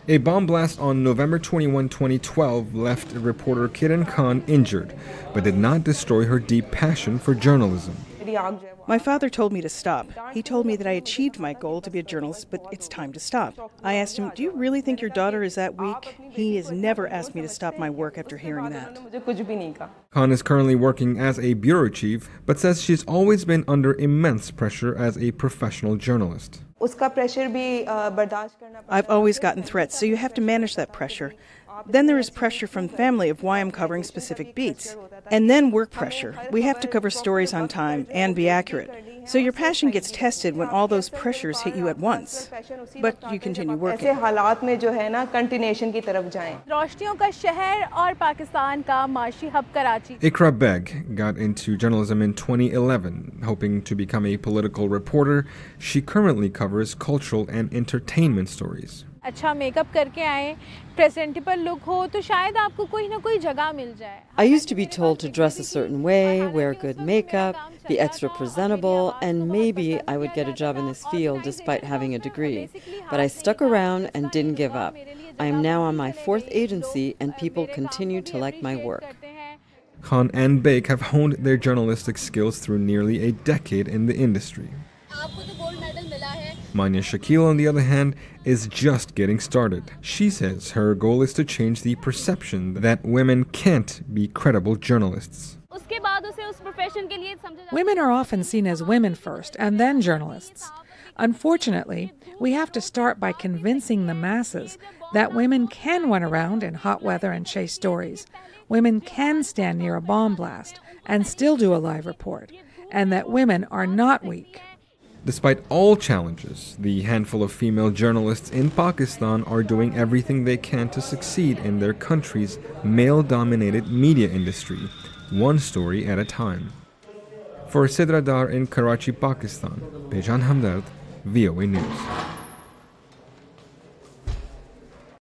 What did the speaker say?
A bomb blast on November 21, 2012 left reporter Kiran Khan injured, but did not destroy her deep passion for journalism. My father told me to stop. He told me that I achieved my goal to be a journalist, but it's time to stop. I asked him, "Do you really think your daughter is that weak?" He has never asked me to stop my work after hearing that. Khan is currently working as a bureau chief, but says she's always been under immense pressure as a professional journalist. I've always gotten threats, so you have to manage that pressure. Then there is pressure from family of why I'm covering specific beats. And then work pressure. We have to cover stories on time and be accurate. So your passion gets tested when all those pressures hit you at once. But you continue working. Iqra Beg got into journalism in 2011, hoping to become a political reporter. She currently covers cultural and entertainment stories. अच्छा makeup करके आए presentable look हो तो शायद आपको कोई ना कोई जगह मिल जाए. I used to be told to dress a certain way, wear good makeup, be extra presentable, and maybe I would get a job in this field despite having a degree. But I stuck around and didn't give up. I am now on my 4th agency and people continue to like my work. Khan and Beg have honed their journalistic skills through nearly a decade in the industry. Manya Shakil, on the other hand, is just getting started. She says her goal is to change the perception that women can't be credible journalists. Women are often seen as women first and then journalists. Unfortunately, we have to start by convincing the masses that women can run around in hot weather and chase stories. Women can stand near a bomb blast and still do a live report, and that women are not weak. Despite all challenges, the handful of female journalists in Pakistan are doing everything they can to succeed in their country's male-dominated media industry, one story at a time. For Sidra Dar in Karachi, Pakistan, Bejan Hamdard, VOA News.